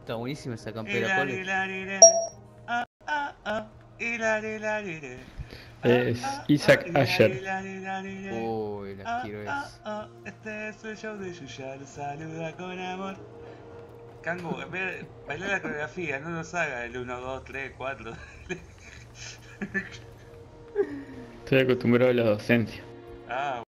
Está buenísima esa campera, ¿cuál es? Es Isaac Asher. Uy, las quiero es. Este es el show de Yuya, lo saluda con amor. Kangu, en vez de bailar la coreografía, no nos haga el 1, 2, 3, 4. Estoy acostumbrado a la docencia. Ah,